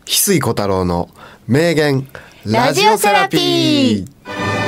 翡翠小太郎の名言ラジオセラピー。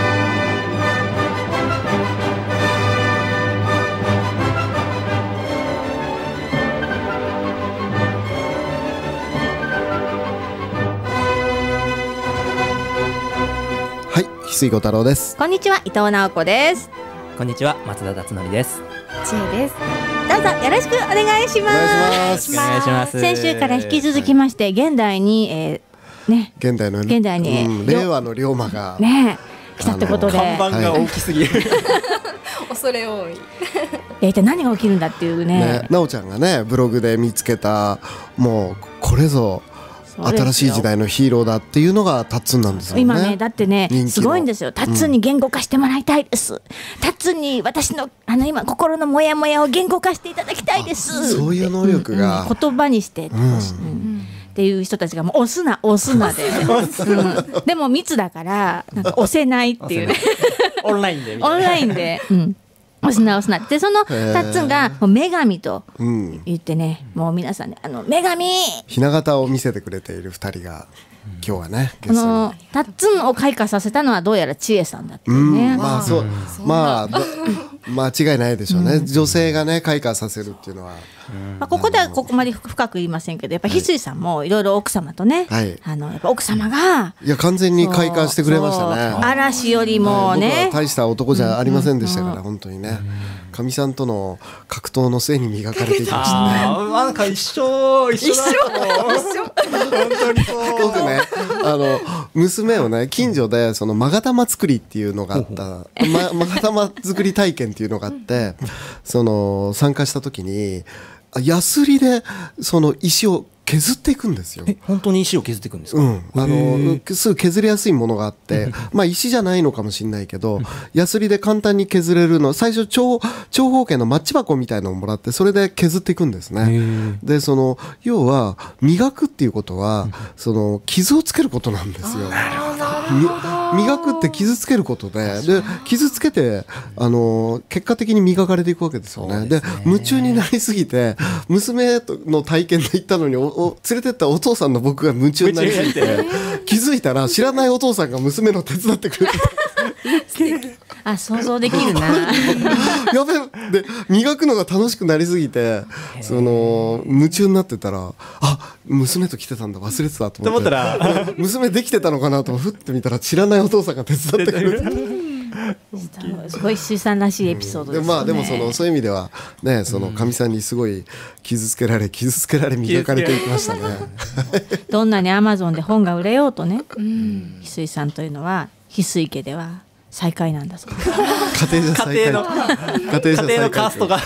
はい、翡翠小太郎です。 こんにちは、伊藤直子です。 こんにちは、松田達則です。 ちえです。 どうぞよろしくお願いします。 お願いします。 お願いします。 先週から引き続きまして現代に、 現代の令和の龍馬がね来たってことで、 看板が大きすぎる、 恐れ多い。 一体何が起きるんだっていうね。 なおちゃんがねブログで見つけた、もうこれぞ新しい時代のヒーローだっていうのがタッツンなんですよね。 今ねだってね人気のすごいんですよ。タッツンに言語化してもらいたいです。タッツンに私の今心のモヤモヤを言語化していただきたいです。 そういう能力が、 言葉にしてっていう人たちがもう押すなで、でも密だからなんか押せないっていうねオンラインでみたいな。 オンラインで、押すなでそのタッツンがもう女神と言ってね、もう皆さんね女神ひな形を見せてくれている2人が今日はねゲストにタッツンを開花させたのはどうやら千恵さんだっていうね。 まあそう、間違いないでしょうね、女性がね開花させるっていうのは、 ここではここまで深く言いませんけど、やっぱ翡翠さんもいろいろ奥様とね、やっぱ奥様がいや完全に開花してくれましたね。 嵐よりもね、 僕は大した男じゃありませんでしたから、本当にねかみさんとの格闘の末に磨かれていきましたね。 なんか一緒本当にそう僕ね娘をね近所でその勾玉作りっていうのがあった勾玉作り体験っていうのがあって、その参加した時にヤスリでその石を削っていくんですよ。 本当に石を削っていくんですか？ すぐ削りやすいものがあって石じゃないのかもしれないけどヤスリで簡単に削れるの、最初長方形のマッチ箱みたいのをもらってそれで削っていくんですね。でその要は磨くっていうことはその傷をつけることなんですよ。磨くって傷つけることで傷つけて結果的に磨かれていくわけですよね。で夢中になりすぎて娘の体験で行ったのに連れてったお父さんの僕が夢中になりすぎて気づいたら知らないお父さんが娘の手伝ってくれて想像できるなやべで磨くのが楽しくなりすぎて夢中になってたら娘と来てたんだ忘れてたと思って娘できてたのかなとふって見たら知らないお父さんが手伝ってくれてすごい水産らしいエピソードですよね。 でもそういう意味ではねかみさんにすごい傷つけられ磨かれていきましたねどんなにアマゾンで本が売れようとね、翡翠さんというのは翡翠家では最下位なんだそうです。 家庭のカーストが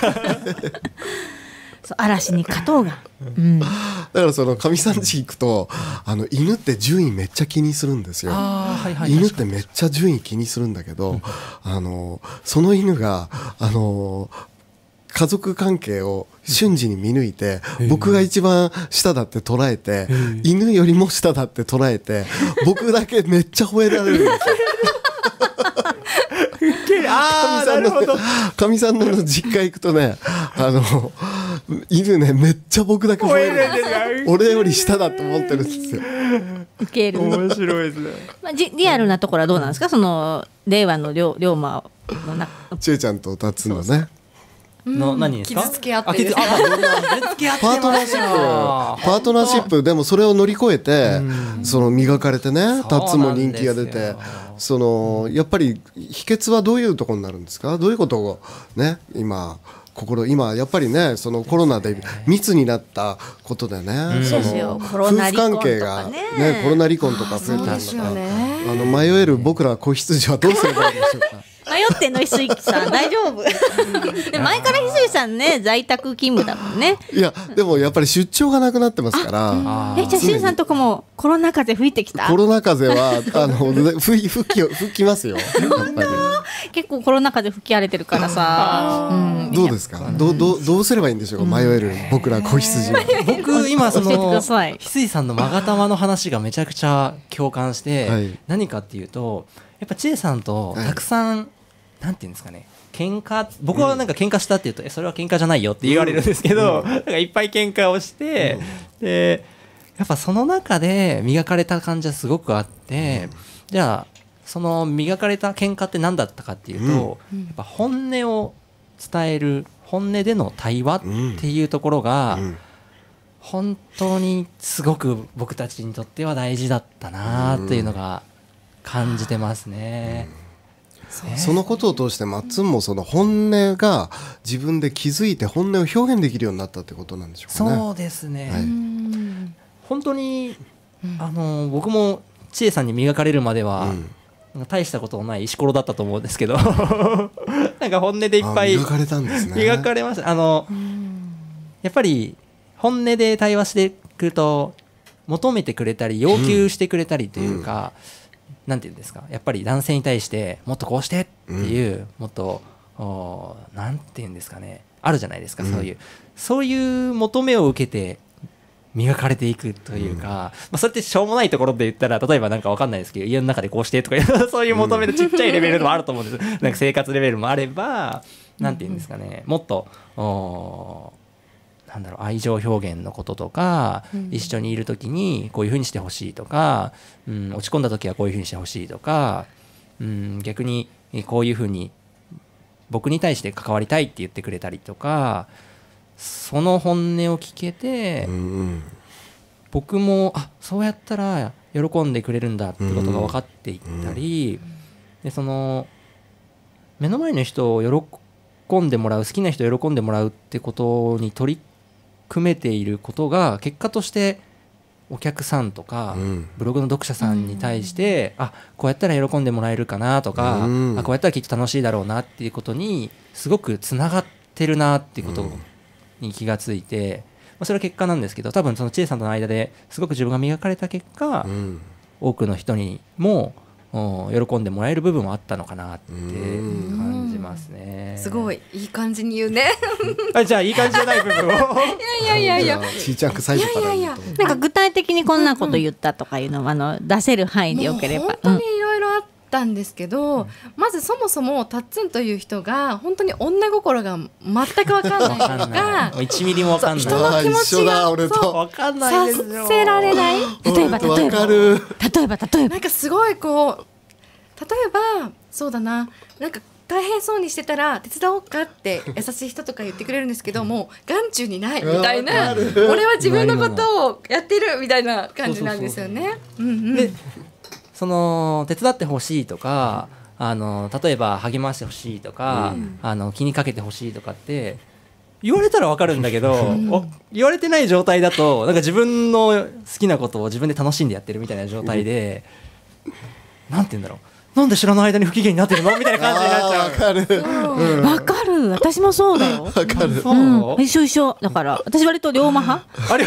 嵐に勝とうが、 だからそのかみさん家行くと犬って順位めっちゃ気にするんですよ。犬ってめっちゃ順位気にするんだけど、その犬が家族関係を瞬時に見抜いて僕が一番下だって捉えて犬よりも下だって捉えて僕だけめっちゃ吠えられるんですよかみさんの実家行くとね犬ねめっちゃ僕だけ吠える俺より下だと思ってるんですよ。 ウケる。 面白いですね。 リアルなところはどうなんですか？その令和の龍馬の中ちえちゃんとタッツンのね何ですか？ 傷つけ合ってる。 パートナーシップでもそれを乗り越えて磨かれてねタッツンも人気が出てやっぱり秘訣はどういうところになるんですか？どういうことをね今やっぱりねコロナで密になったことでね夫婦関係がねコロナ離婚とか増えてるのか迷える僕ら子羊はどうすればいいんでしょうか？ 迷ってんの翡翠さん大丈夫で前から翡翠さんね在宅勤務だもんね。 いやでもやっぱり出張がなくなってますからじゃあ翡翠さんとこもコロナ風吹いてきた？ コロナ風は吹きますよやっぱり結構コロナ風吹き荒れてるからさ、 どうですか？どうすればいいんでしょうか？迷える僕ら子羊は僕今教えてください。 翡翠さんの勾玉の話がめちゃくちゃ共感して、何かっていうとやっぱ千恵さんとたくさん、なんていうんですかね、僕はなんか喧嘩したって言うと、それは喧嘩じゃないよって言われるんですけど、なんかいっぱい喧嘩をして、でやっぱその中で磨かれた感じはすごくあって、じゃあその磨かれた喧嘩って何だったかっていうと、やっぱ本音を伝える、本音での対話っていうところが本当にすごく僕たちにとっては大事だったなっていうのが感じてますね。 そのことを通してマッツンもその本音が自分で気づいて本音を表現できるようになったってことなんでしょうかね。 そうですね、はい、本当に僕も千恵さんに磨かれるまでは、大したことのない石ころだったと思うんですけどなんか本音でいっぱい磨かれたんですね。 磨かれました。やっぱり本音で対話してくると求めてくれたり要求してくれたりというか、なんていうんですか、やっぱり男性に対してもっとこうしてっていう、もっとなんていうんですかね、あるじゃないですか、そういう求めを受けて磨かれていくというか、それってしょうもないところで言ったら、例えばなんかわかんないですけど、家の中でこうしてとかそういう求めのちっちゃいレベルもあると思うんですなんか生活レベルもあれば、なんていうんですかね、もっとなんだろう、愛情表現のこととか、一緒にいる時にこういう風にしてほしいとか、落ち込んだ時はこういう風にしてほしいとか、逆にこういう風に僕に対して関わりたいって言ってくれたりとか、その本音を聞けて、僕もそうやったら喜んでくれるんだってことが分かっていったり、でその目の前の人を喜んでもらう、好きな人を喜んでもらうってことに取り組めていることが結果としてお客さんとか、ブログの読者さんに対して、こうやったら喜んでもらえるかなとか、こうやったらきっと楽しいだろうなっていうことにすごくつながってるなっていうことに気がついて、それは結果なんですけど、多分その千恵さんとの間ですごく自分が磨かれた結果、多くの人にも喜んでもらえる部分はあったのかなって感じますね。 すごいいい感じに言うねじゃあいい感じじゃない部分をいやちいちゃく最初から言うと、 なんか具体的にこんなこと言ったとかいうのは出せる範囲でよければ。 もう本当にいろいろあったんですけど、まずそもそもタッツンという人が本当に女心が全く分かんないとか 1ミリも分かんない、 人の気持ちが俺と分かんないですよ、 させられない。 例えばなんかすごいこう、例えばそうだな、なんか大変そうにしてたら手伝おうかって優しい人とか言ってくれるんですけども、眼中にないみたいな、俺は自分のことをやってるみたいな感じなんですよね。 でその手伝ってほしいとか、例えば励ましてほしいとか、気にかけてほしいとかって言われたら分かるんだけど、言われてない状態だとなんか自分の好きなことを自分で楽しんでやってるみたいな状態で、なんて言うんだろう、なんで知らない間に不機嫌になってるのみたいな感じになっちゃう。 わかる、私もそうだよ。 わかる、 一緒だから、私割と龍馬派。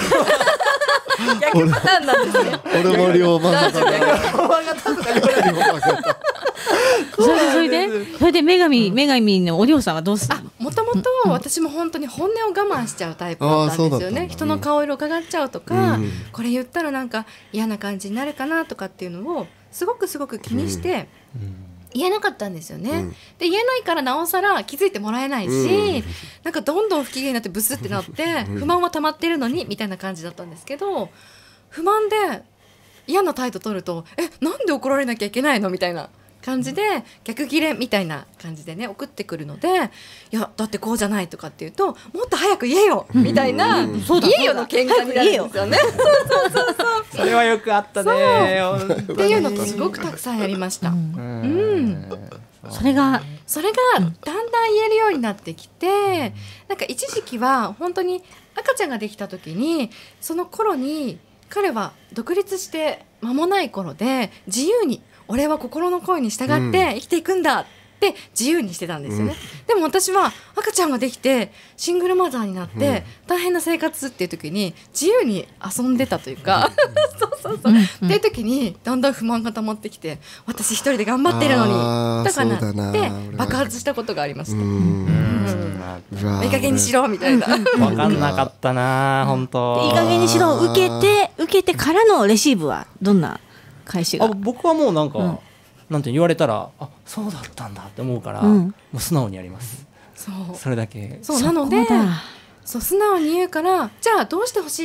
逆パターンなんですね。 俺も龍馬派だそれで女神のお嬢さんはどうするの？ もともと私も本当に本音を我慢しちゃうタイプだったんですよね。人の顔色を伺っちゃうとか、これ言ったらなんか嫌な感じになるかなとかっていうのをすごく気にして言えなかったんですよね。で言えないからなおさら気づいてもらえないし、なんかどんどん不機嫌になってブスってなって不満は溜まってるのにみたいな感じだったんですけど、不満で嫌な態度取るとなんで怒られなきゃいけないのみたいな感じで逆ギレみたいな感じでね送ってくるので、いやだってこうじゃないとかっていうと、もっと早く言えよみたいな、言えよの喧嘩になるんですよね。 それはよくあったねっていうのとすごくたくさんやりました。 それがだんだん言えるようになってきて、なんか一時期は本当に赤ちゃんができた時に、その頃に彼は独立して間もない頃で、自由に俺は心の声に従って生きていくんだって自由にしてたんですよね。でも私は赤ちゃんができてシングルマザーになって大変な生活っていう時に自由に遊んでたというかそうっていう時にだんだん不満が溜まってきて、私一人で頑張ってるのにとかなって爆発したことがありました。いい加減にしろみたいな。 分かんなかったな本当。 いい加減にしろ受けてからのレシーブはどんな返しが？ 僕はもうなんか、なんて言われたらそうだったんだって思うから、もう素直にやります。それだけ。 そうなので、素直に言うから、じゃあどうしてほしいのっ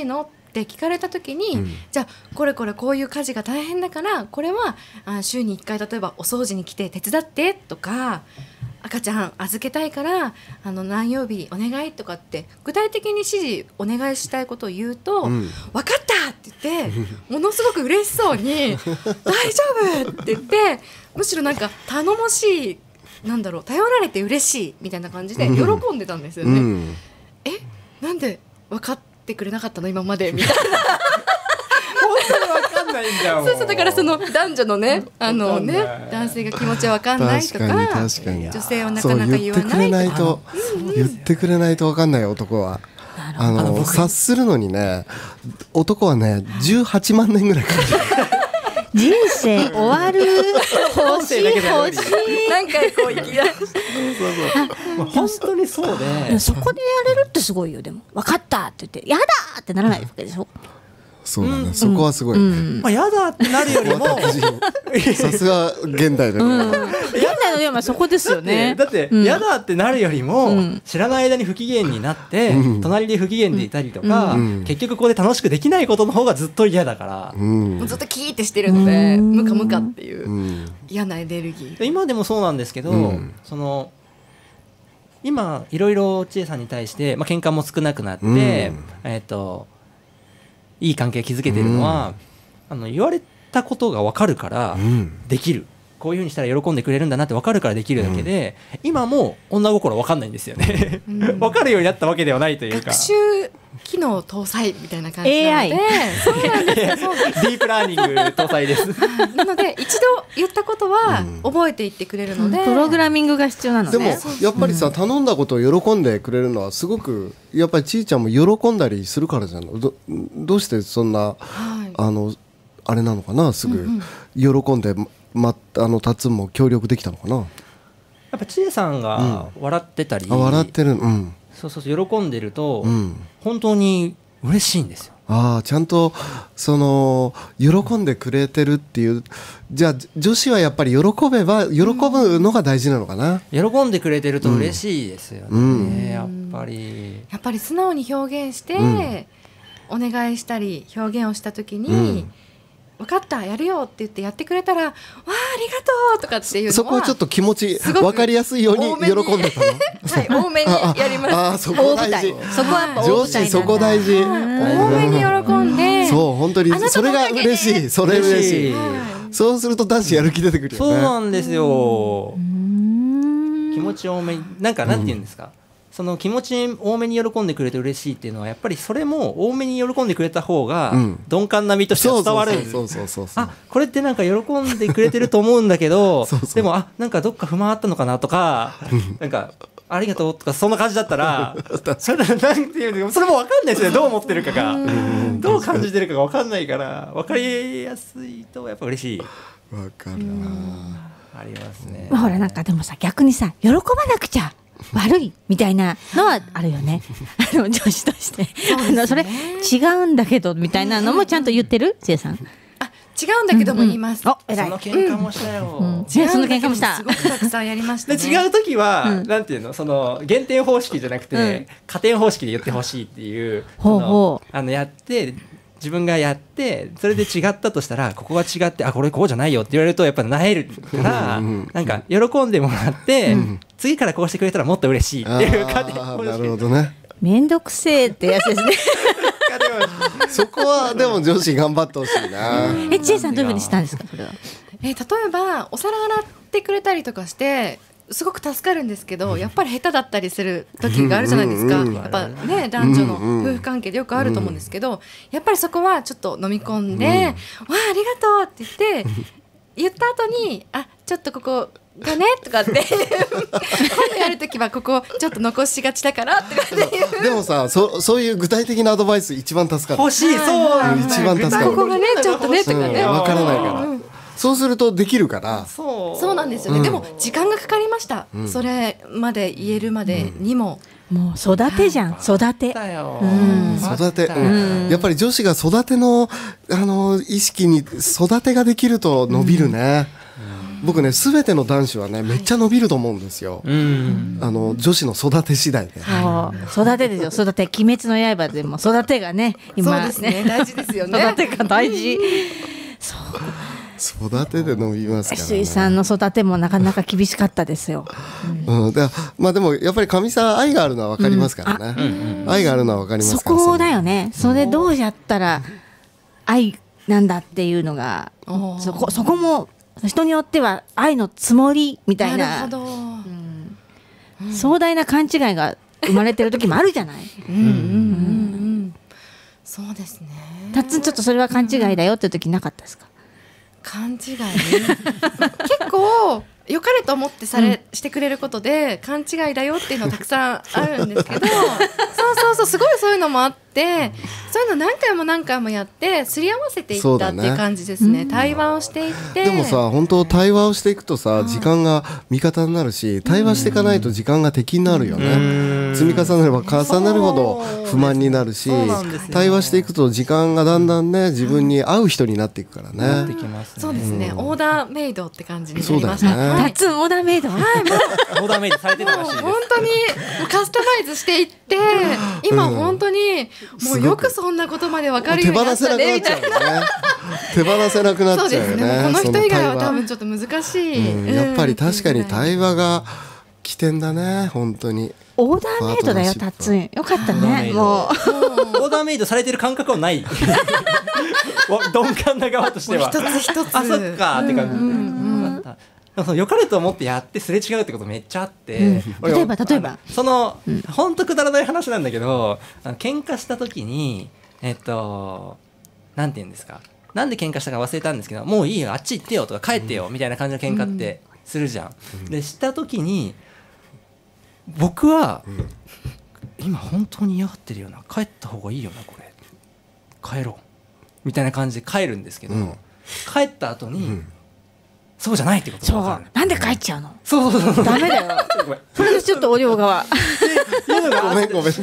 って聞かれた時に、じゃあこれこういう家事が大変だからこれは週に1回例えばお掃除に来て手伝ってとか、赤ちゃん預けたいから何曜日お願いとかって具体的に指示お願いしたいことを言うと、分かったって言ってものすごく嬉しそうに大丈夫って言ってむしろなんか頼もしい、なんだろう、頼られて嬉しいみたいな感じで喜んでたんですよね。なんで分かってくれなかったの今までみたいな本当に分かんないんだよ。 そうだからその男女のね男性が気持ちは分かんないとか、女性はなかなか言わないとか、 言ってくれないと分かんない男は。察するのにね、男はね18万年ぐらいかかる。 人生終わる欲しい何回こう言い出して本当にそうで、 そこでやれるってすごいよ。でも分かったって言ってやだってならないわけでしょ。 そうだね、そこはすごいね。 やだってなるよりもさすが現代だね。 現代のでもそこですよね。 だってやだってなるよりも知らない間に不機嫌になって隣で不機嫌でいたりとか、結局ここで楽しくできないことの方がずっと嫌だから、 ずっとキーってしてるのでムカムカっていう嫌なエネルギー。 今でもそうなんですけど、その今いろいろ千恵さんに対して喧嘩も少なくなって、いい関係築けてるのは、言われたことが分かるからできる、こういうふうにしたら喜んでくれるんだなって分かるからできるだけで、今も女心分かんないんですよね。分かるようになったわけではないというか、 学習機能搭載みたいな感じなので、そうなんですよ。 ディープラーニング搭載です。 なので一度言ったことは覚えていってくれるので、 プログラミングが必要なので。 でもやっぱりさ、頼んだことを喜んでくれるのはすごく、やっぱりちいちゃんも喜んだりするからじゃん。どうしてそんな、あれなのかな、すぐ喜んでタツンも協力できたのかな。 やっぱ千恵さんが笑ってたり、 笑ってる、 そう喜んでると、本当に嬉しいんですよ。 ちゃんとその喜んでくれてるっていう。じゃあ女子はやっぱり喜べば喜ぶのが大事なのかな。 喜んでくれてると嬉しいですよね、やっぱり素直に表現して、お願いしたり表現をした時に、分かったやるよって言ってやってくれたら、わあありがとうとかっていうのは、 そこをちょっと気持ち分かりやすいように喜んでたの。 はい、多めにやります。 そこ大事。 そこはやっぱ上司そこ大事。 多めに喜んで、 そう本当にそれが嬉しい。それ嬉しい。そうすると男子やる気出てくるよね。 そうなんですよ。気持ち多めに、なんて言うんですか、その気持ち多めに喜んでくれて嬉しいっていうのは、やっぱりそれも多めに喜んでくれた方が鈍感な身として伝わる。これってなんか喜んでくれてると思うんだけどでもなんかどっか不満あったのかなとかなんかありがとうとかそんな感じだったらそれなんていうの、それも分かんないですよね。どう思ってるかがどう感じてるかが分かんないから、分かりやすいとやっぱ嬉しい。 分かるな。 ありますね。 ほらなんかでもさ、逆にさ、喜ばなくちゃ悪いみたいなのはあるよね。女子としてそれ違うんだけどみたいなのもちゃんと言ってる千恵さん。 違うんだけども言います。 偉い。 その喧嘩もしたよ。 その喧嘩もした。 すごくたくさんやりましたね。 違う時はなんていうの、その減点方式じゃなくて加点方式で言ってほしいっていう、やって自分がやってそれで違ったとしたら、ここが違って、これこうじゃないよって言われるとやっぱなえるから、なんか喜んでもらって次からこうしてくれたらもっと嬉しいっていう加点方式。 なるほどね。 めんどくせえってやつですね。 そこはでも女子頑張ってほしいな。 千恵さんどういうふうにしたんですか、それは。 例えばお皿洗ってくれたりとかしてすごく助かるんですけど、やっぱり下手だったりする時があるじゃないですか。やっぱね、男女の夫婦関係でよくあると思うんですけど、やっぱりそこはちょっと飲み込んで、わあありがとうって言って言った後に、ちょっとここがねとかって今度やるときはここちょっと残しがちだからってでもさ、そういう具体的なアドバイス一番助かる。 欲しい。そう一番助かる。 ここがねちょっとねとかね、 分からないから、そうするとできるから。 そうなんですよね。でも時間がかかりました。それまで言えるまでにも。 もう育てじゃん、育て。 育て。やっぱり女子が育ての意識に育てができると伸びるね。 僕ね全ての男子はねめっちゃ伸びると思うんですよ、女子の育て次第で。 そう育てですよ、育て。鬼滅の刃でも育てがね今そうですね、大事ですよね。 育てが大事。 育てで伸びますからね。 水さんの育てもなかなか厳しかったですよ。 まあでもやっぱりかみさん愛があるのは分かりますからね、愛があるのは分かりますから。 そこだよね。それどうやったら愛なんだっていうのが、そこも人によっては愛のつもりみたいな、壮大な勘違いが生まれてる時もあるじゃない。 そうですね。 たっつん、ちょっとそれは勘違いだよっていう時なかったですか？ 勘違い結構良かれと思ってしてくれることで勘違いだよっていうのはたくさんあるんですけどそうすごいそういうのもあって、そういうの何回もやってすり合わせていったっていう感じですね。対話をしていって。 でもさ、本当対話をしていくとさ、時間が味方になるし、対話していかないと時間が敵になるよね。積み重ねれば重なるほど不満になるし、対話していくと時間がだんだんね、自分に合う人になっていくからね。 そうですね、オーダーメイドって感じになりました。 タッツンオーダーメイド、 オーダーメイドされてたらしいです。 本当にカスタマイズしていって、今本当にもうよくそんなことまで分かるようになったねみたいな。 手放せなくなっちゃうよね。 この人以外は多分ちょっと難しい。 やっぱり確かに対話が起点だね、本当に。 オーダーメイドだよ、タッツン。よかったね。もうオーダーメイドされてる感覚はない。鈍感な側としては。 一つ一つ。 あ、そっかって感じ。良かれと思ってやってすれ違うってことめっちゃあって、 例えばその本当くだらない話なんだけど、喧嘩した時になんて言うんですか、なんで喧嘩したか忘れたんですけど、もういいよあっち行ってよとか帰ってよみたいな感じの喧嘩ってするじゃん。でした時に僕は、今本当に嫌がってるよな、帰った方がいいよな、これ帰ろうみたいな感じで帰るんですけど、帰った後に、そうじゃないってことが分かる。 なんで帰っちゃうの？ そうダメだよ。それでちょっとお両側。 ごめん。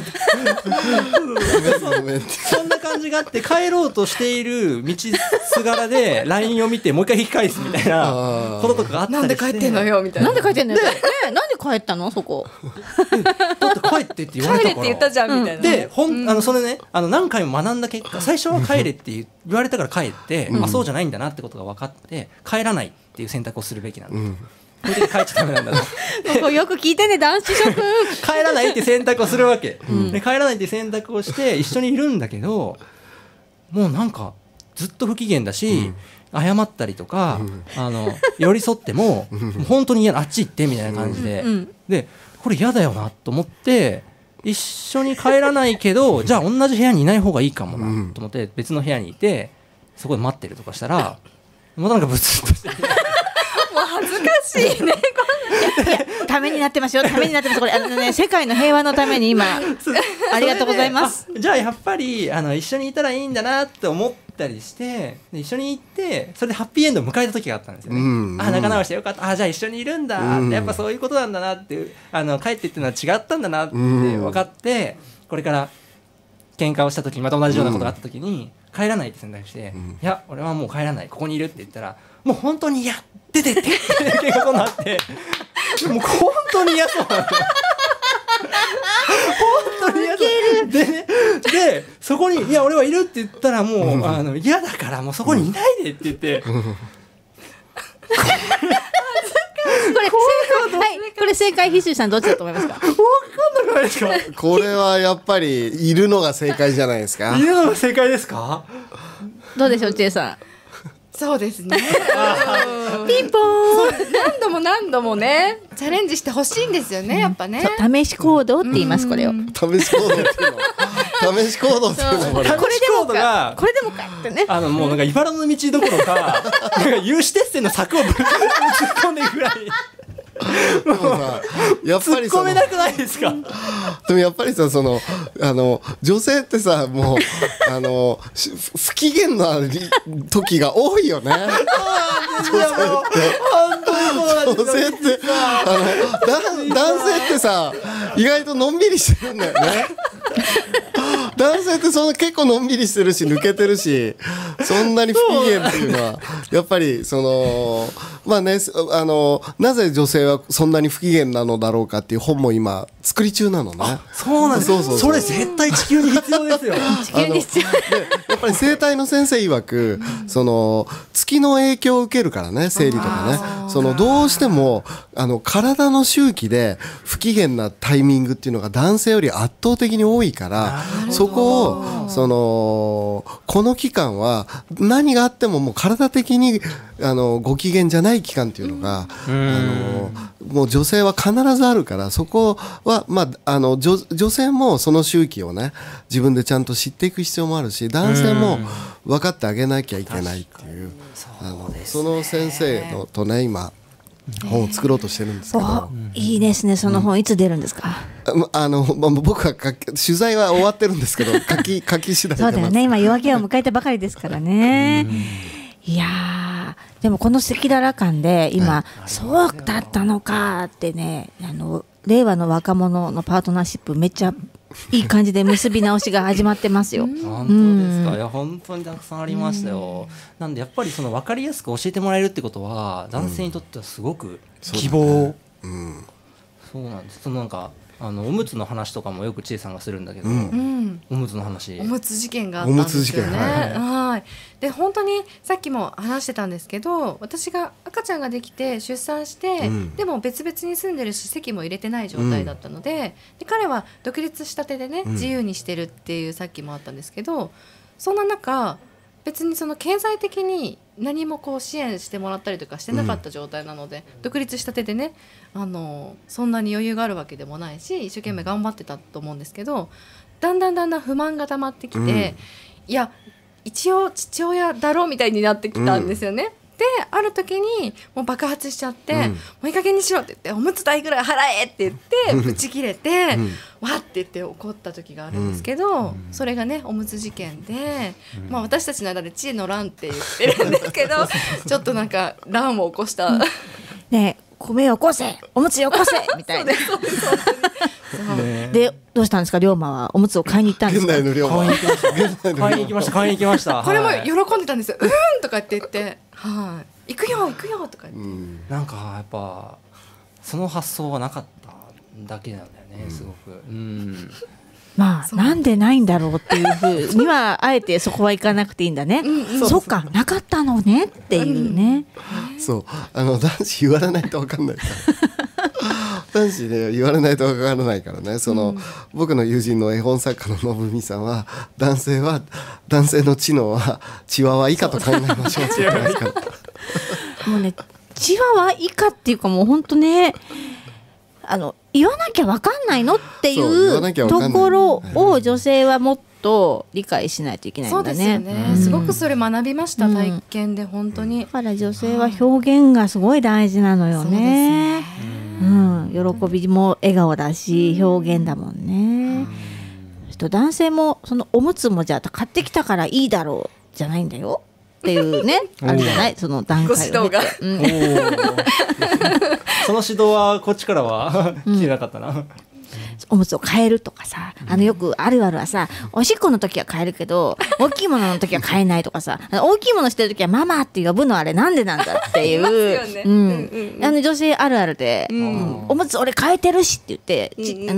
そんな感じがあって、帰ろうとしている道すがらで LINE を見てもう一回引き返すみたいなこととかがあったりして、 なんで帰ってんのよみたいな。 なんで帰ってんのよ。なんで帰ったのそこ。 だって帰ってって言われたから。 帰れって言ったじゃんみたいな。 でそれね、何回も学んだ結果、最初は帰れって言われたから帰って、そうじゃないんだなってことが分かって、帰らないっていう選択をするべきなんだ。これで帰っちゃダメなんだな。 ここよく聞いてね、男子諸君。 帰らないって選択をするわけ。で帰らないって選択をして一緒にいるんだけど、もうなんかずっと不機嫌だし、謝ったりとか、寄り添っても本当に嫌な、あっち行ってみたいな感じで、でこれ嫌だよなと思って、一緒に帰らないけどじゃあ同じ部屋にいない方がいいかもなと思って別の部屋にいて、そこで待ってるとかしたら、もうなんかブツッとしてもう恥ずかしいね。 ためになってますよ、ためになってます。これ世界の平和のために今ありがとうございます。 じゃあやっぱり一緒にいたらいいんだなって思ったりして、一緒に行ってそれでハッピーエンドを迎えた時があったんですよね。仲直りしてよかった、じゃあ一緒にいるんだ、やっぱそういうことなんだなって、帰ってっていうのは違ったんだなって分かって、これから喧嘩をした時にまた同じようなことがあった時に、帰らないって選択して、いや俺はもう帰らない、ここにいるって言ったら、もう本当に嫌、出てってってことになって、もう本当に嫌そうなんだよ。本当に嫌そうでね、でそこにいや俺はいるって言ったら、もう嫌だからもうそこにいないでって言って、 これ正解、ひすいさんどっちだと思いますか？ 分かんなくないですか？ これはやっぱりいるのが正解じゃないですか。 いるのが正解ですか？ どうでしょう、ちえさん。 そうですね。 ピンポーン。 何度もねチャレンジしてほしいんですよね、やっぱね。 試し行動って言います、これを。 試し行動っていうの。試し行動っていうの。 これでもかってね。 もうなんか茨の道どころか、なんか有刺鉄線の柵をぶっ込んでいくぐらい。 やっぱり突っ込めなくないですか？ でもやっぱりさ、女性ってさ、もう不機嫌な時が多いよね。女性って男性ってさ、意外とのんびりしてるんだよね。男性って結構のんびりしてるし抜けてるし、そんなに不機嫌っていうのはやっぱりまあね、なぜ女性はそんなに不機嫌なのだろうかっていう本も今作り中なのね。 そうなんです。それ絶対地球に必要ですよ。 地球に必要。 やっぱり生体の先生曰く、月の影響を受けるからね、生理とかね。どうしても体の周期で不機嫌なタイミングっていうのが男性より圧倒的に多いから、そこをこの期間は何があってももう体的にご機嫌じゃない期間っていうのが、もう女性は必ずあるから、そこは女性もその周期をね自分でちゃんと知っていく必要もあるし、男性も分かってあげなきゃいけないっていう、その先生のとね今本を作ろうとしてるんですけど、 いいですね。その本いつ出るんですか？ 僕は取材は終わってるんですけど書き次第で。 そうだよね、今夜明けを迎えたばかりですからね。いやでもこの赤裸々感で今、そうだったのかってね、令和の若者のパートナーシップめっちゃいい感じで結び直しが始まってますよ。 本当ですか？いや本当にたくさんありましたよ。なんでやっぱり分かりやすく教えてもらえるってことは男性にとってはすごく希望。そうなんです。なんかおむつの話とかもよく千恵さんがするんだけど、おむつの話、 おむつ事件があったんですよね。はい。で本当にさっきも話してたんですけど、私が赤ちゃんができて出産して、でも別々に住んでるし籍も入れてない状態だったので、彼は独立したてでね自由にしてるっていうさっきもあったんですけど、そんな中別に経済的に何も支援してもらったりとかしてなかった状態なので、独立したてでねそんなに余裕があるわけでもないし、一生懸命頑張ってたと思うんですけど、だんだん不満が溜まってきて、いや一応父親だろうみたいになってきたんですよね。である時にもう爆発しちゃって、もういい加減にしろって言って、おむつ代ぐらい払えって言ってブチ切れて、わって言って怒った時があるんですけど、それがねおむつ事件で、私たちの間で知恵の乱って言ってるんですけどちょっとなんか乱を起こしたね、米を起こせ、おむつよこせみたいな。でどうしたんですか？龍馬はおむつを買いに行ったんですか？ 現代の龍馬買いに行きました。 これも喜んでたんですよ。とかって言って、行くよとか言って、 なんかやっぱその発想はなかっただけなんだよね、すごく。 なんでないんだろうっていうふうにはあえてそこは行かなくていいんだね。そっか、なかったのねっていうね。 そう男子言われないと分かんないから男子ね言われないと分からないからね。僕の友人の絵本作家の信美さんは、男性の知能はチワワ以下と考えましょうって言ってますからもうね、チワワ以下っていうかもう本当ね、言わなきゃ分かんないのっていうところを女性はもっと理解しないといけないんだね。 そうですよね、すごくそれ学びました、体験で本当に。 だから女性は表現がすごい大事なのよね。喜びも笑顔だし表現だもんね。男性もおむつもじゃあ買ってきたからいいだろうじゃないんだよっていうねあるじゃない、その段階を経て。 その指導はこっちからは聞けなかったな。 おむつを変えるとかさ、よくあるあるはさ、おしっこの時は変えるけど大きいものの時は変えないとかさ、大きいものしてる時はママって呼ぶのあれなんでなんだっていう女性あるあるで、おむつ俺変えてるしって言って、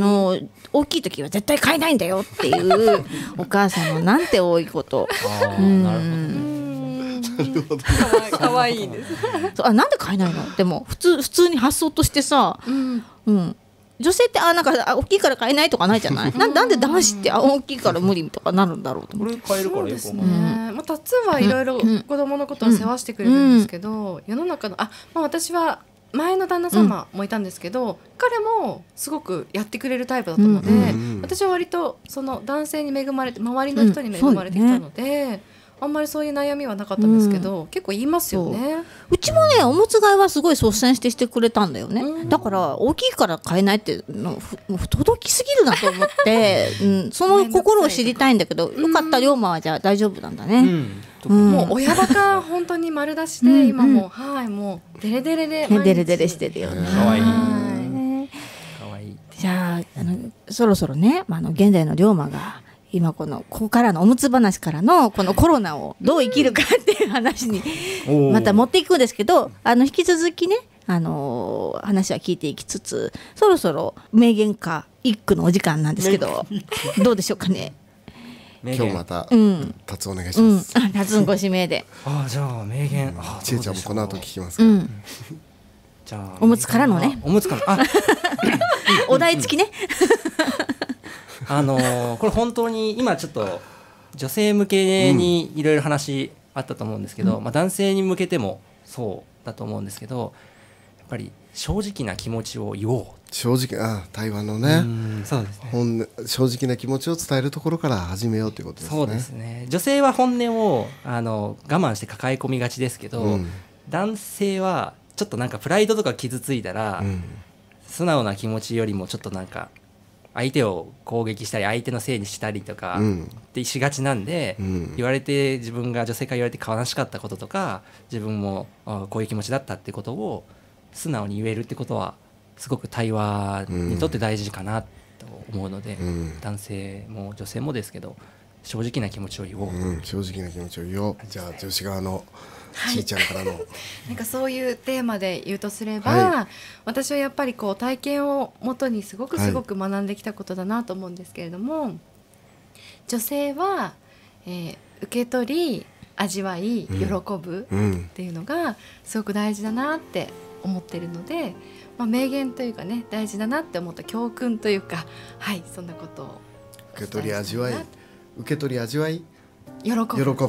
大きい時は絶対変えないんだよっていうお母さんのなんて多いこと。 なるほど。 かわいいですなんで変えないの？でも普通に発想としてさ、女性ってなんか大きいから買えないとかないじゃない。なんで男子って大きいから無理とかなるんだろうと思って。 これ買えるからよく思う。 タツはいろいろ子供のことを世話してくれるんですけど、世の中の私は前の旦那様もいたんですけど、彼もすごくやってくれるタイプだったので、私は割とその男性に恵まれて、周りの人に恵まれてきたので、あんまりそういう悩みはなかったんですけど、結構言いますよね。 うちもねおむつ替えはすごい率先してくれたんだよね。だから大きいから買えないって届きすぎるなと思って、その心を知りたいんだけど、よかった龍馬はじゃあ大丈夫なんだね。 もう親バカ本当に丸出しで、今ももうデレデレでデレデレしてるよね。 かわいい。 じゃあそろそろね、現代の龍馬が今ここからのおむつ話からのこのコロナをどう生きるかっていう話にまた持っていくんですけど、引き続きね話は聞いていきつつ、そろそろ名言か一句のお時間なんですけど、どうでしょうかね。 今日また達お願いします。 達ご指名で。 じゃあ名言。 ちえちゃんもこの後聞きますから。 じゃあおむつからのね。 おむつからお題付きね。 これ本当に今ちょっと女性向けにいろいろ話あったと思うんですけど、男性に向けてもそうだと思うんですけど、やっぱり正直な気持ちを言おう。 正直対話のね、 そうですね、 正直な気持ちを伝えるところから始めようということですね。 そうですね。女性は本音を我慢して抱え込みがちですけど、男性はちょっとなんかプライドとか傷ついたら、素直な気持ちよりもちょっとなんか相手を攻撃したり相手のせいにしたりとかってしがちなんで、言われて自分が女性から言われて悲しかったこととか、自分もこういう気持ちだったってことを素直に言えるってことはすごく対話にとって大事かなと思うので、男性も女性もですけど正直な気持ちを言おう、 正直な気持ちを言おう。じゃあ女子側のちいちゃんからの、 なんかそういうテーマで言うとすれば、私はやっぱりこう体験をもとにすごく学んできたことだなと思うんですけれども、女性は、受け取り味わい喜ぶっていうのがすごく大事だなって思ってるので、名言というかね、大事だなって思った教訓というか、そんなことを受け取り味わい喜ぶ、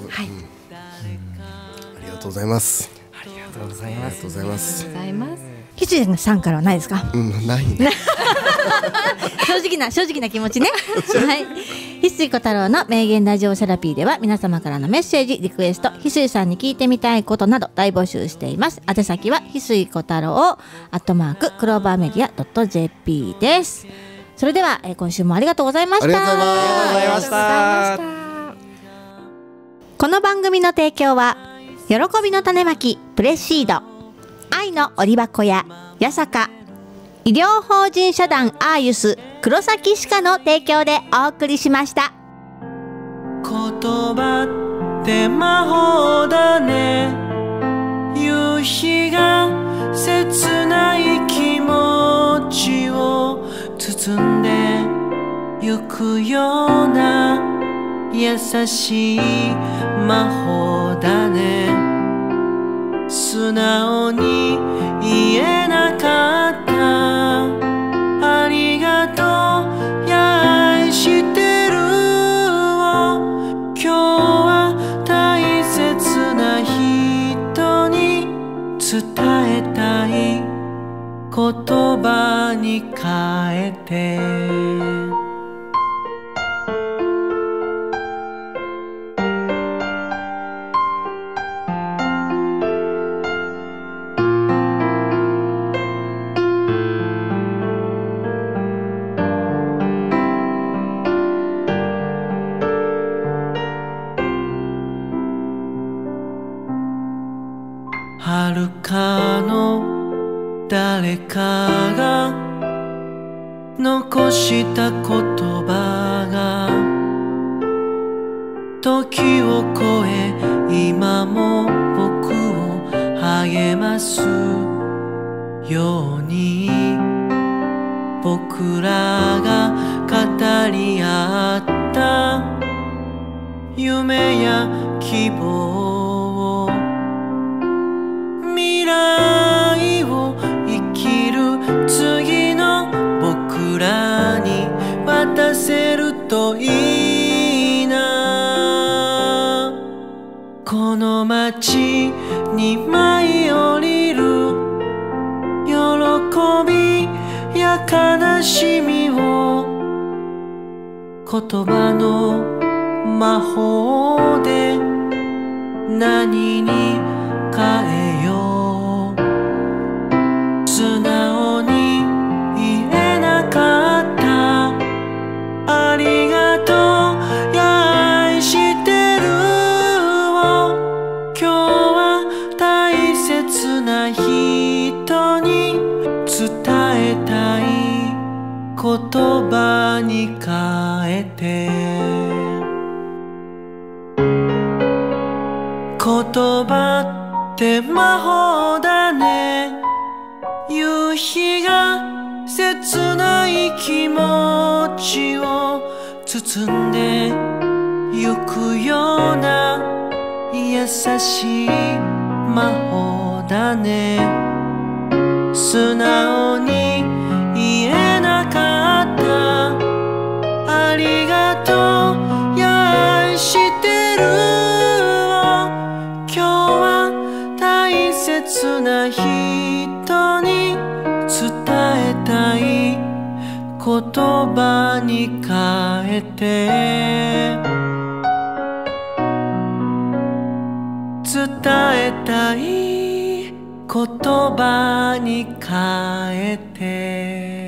ありがとうございます。 ありがとうございます。 ひつじさんからはないですか。 ない正直な気持ちね。翡翠小太郎の名言ラジオセラピーでは皆様からのメッセージリクエスト、翡翠さんに聞いてみたいことなど大募集しています。宛先は翡翠小太郎クローバーメディア .jp です。それでは、今週もありがとうございました。 ありがとうございました。 この番組の提供は喜びの種まきプレシード、愛の折箱屋八坂、医療法人社団アーユス黒崎歯科の提供でお送りしました。 言葉って魔法だね。夕日が切ない気持ちを包んでゆくような優しい魔法だね。素直に言えなかったありがとうや愛してるを今日は大切な人に伝えたい言葉に変えて。遥かの誰かが残した言葉が時を超え今も僕を励ますように、僕らが語り合った夢や希望、未来を生きる次の僕らに渡せるといいな。この街に舞い降りる喜びや悲しみを言葉の魔法で何に変えよう。素直に言えなかったありがとうや愛してるを今日は大切な人に伝えたい言葉に変えて言葉って魔法だね夕日が切ない気持ちを包んでゆくような優しい魔法だね素直に言えなかったありがとうや愛してるを今日は大切な人に伝えたい言葉に変えて伝えたい言葉に変えて